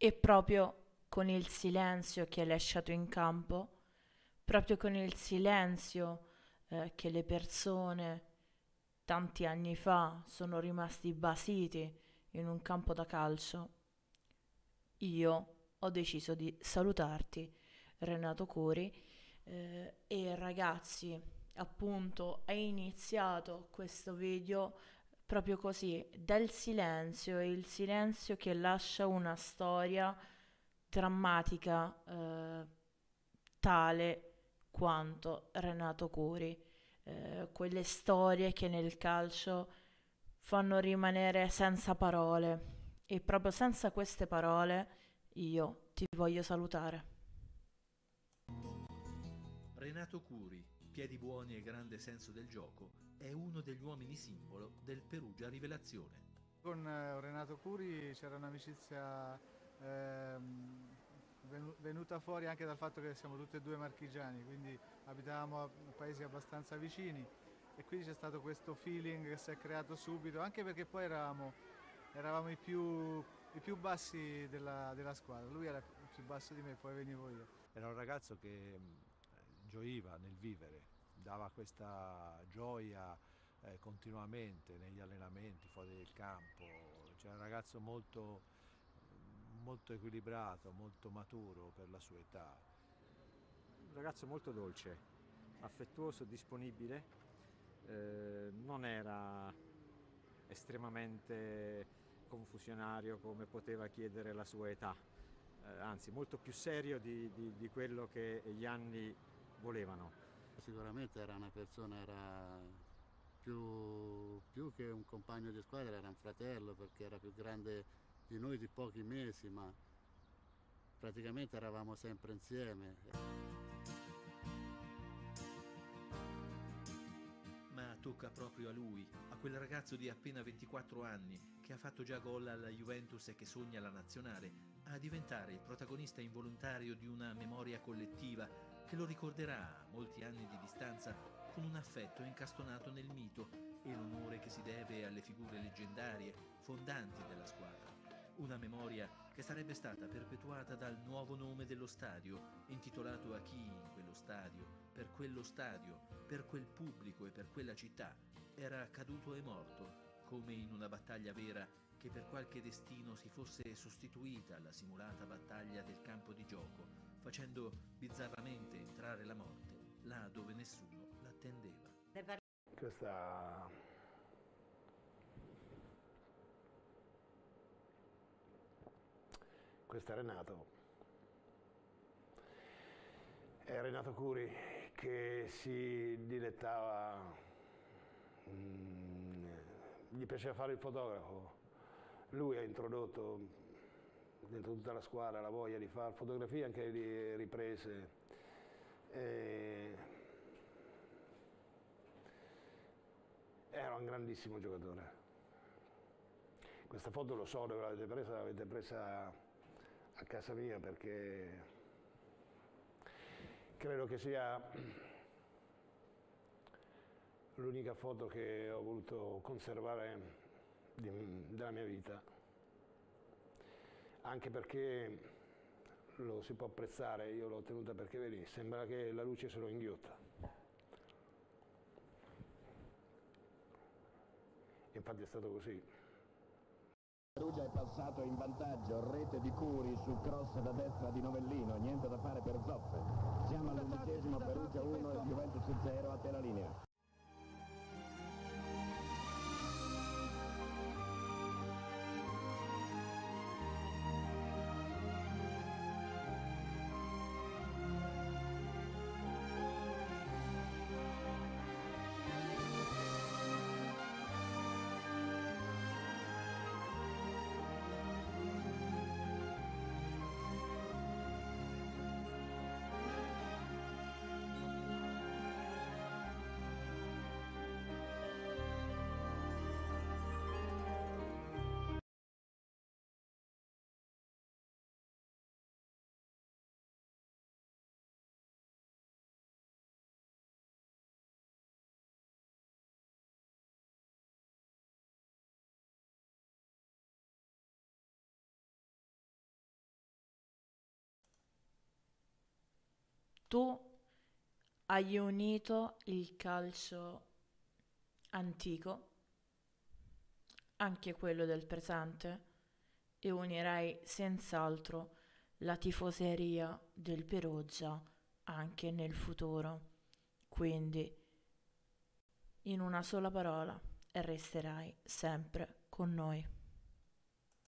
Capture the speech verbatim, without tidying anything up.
E proprio con il silenzio che è lasciato in campo, proprio con il silenzio eh, che le persone tanti anni fa sono rimasti basiti in un campo da calcio, io ho deciso di salutarti, Renato Cori, eh, e ragazzi, appunto, è iniziato questo video proprio così, dal silenzio, e il silenzio che lascia una storia drammatica, eh, tale quanto Renato Curi. Eh, quelle storie che nel calcio fanno rimanere senza parole. E proprio senza queste parole io ti voglio salutare. Renato Curi, piedi buoni e grande senso del gioco, è uno degli uomini simbolo del Perugia Rivelazione. Con eh, Renato Curi c'era un'amicizia ehm, venu- venuta fuori anche dal fatto che siamo tutti e due marchigiani, quindi abitavamo a paesi abbastanza vicini e quindi c'è stato questo feeling che si è creato subito, anche perché poi eravamo, eravamo i più, i più bassi della, della squadra, lui era il più basso di me, poi venivo io. Era un ragazzo che mh, gioiva nel vivere, dava questa gioia eh, continuamente negli allenamenti, fuori del campo. Cioè un ragazzo molto, molto equilibrato, molto maturo per la sua età. Un ragazzo molto dolce, affettuoso, disponibile, eh, non era estremamente confusionario come poteva chiedere la sua età, eh, anzi molto più serio di, di, di quello che gli anni volevano. Sicuramente era una persona, era più, più che un compagno di squadra, era un fratello perché era più grande di noi di pochi mesi, ma praticamente eravamo sempre insieme. Ma tocca proprio a lui, a quel ragazzo di appena ventiquattro anni che ha fatto già gol alla Juventus e che sogna la nazionale, a diventare il protagonista involontario di una memoria collettiva che lo ricorderà a molti anni di distanza con un affetto incastonato nel mito e l'onore che si deve alle figure leggendarie, fondanti della squadra. Una memoria che sarebbe stata perpetuata dal nuovo nome dello stadio, intitolato a chi in quello stadio, per quello stadio, per quel pubblico e per quella città, era caduto e morto, come in una battaglia vera che per qualche destino si fosse sostituita alla simulata battaglia del campo di gioco, facendo bizzarramente entrare la morte là dove nessuno l'attendeva. Questa questo è Renato. È Renato Curi che si dilettava, mm, gli piaceva fare il fotografo. Lui ha introdotto dentro tutta la squadra la voglia di fare fotografie, anche di riprese. E era un grandissimo giocatore. Questa foto lo so dove l'avete presa, l'avete presa a casa mia perché credo che sia l'unica foto che ho voluto conservare di, della mia vita, anche perché lo si può apprezzare, io l'ho tenuta perché vedi, sembra che la luce se lo inghiotta. Infatti è stato così. Perugia è passato in vantaggio, rete di Curi su cross da destra di Novellino, niente da fare per Zopfe. Siamo all'undicesimo, Perugia uno e Juventus zero, a te la linea. tu hai unito il calcio antico, anche quello del presente, e unirai senz'altro la tifoseria del Perugia anche nel futuro. Quindi, in una sola parola, resterai sempre con noi.